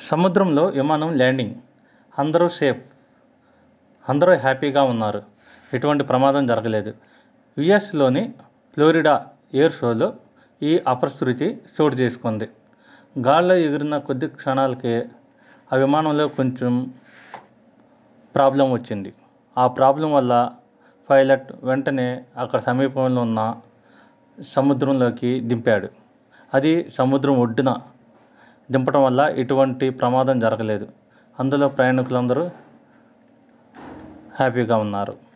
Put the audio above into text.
సముద్రంలో విమానం ల్యాండింగ్. అందరూ సేఫ్. అందరూ హ్యాపీగా ఉన్నారు. ఎటువంటి ప్రమాదం జరగలేదు. యుఎస్లోని ఫ్లోరిడా ఎయిర్ షోలో ఈ అపశృతి చోటు చేసుకుంది. గాల్లో ఎగిరిన కొద్ది క్షణాలకే ఆ విమానంలో కొంచెం ప్రాబ్లం వచ్చింది. ఆ ప్రాబ్లం వల్ల పైలట్ వెంటనే అక్కడ సమీపంలో ఉన్న సముద్రంలోకి దింపాడు. అది సముద్రం ఒడ్డున దింపడం వల్ల ఎటువంటి ప్రమాదం జరగలేదు. అందులో ప్రయాణికులందరూ హ్యాపీగా ఉన్నారు.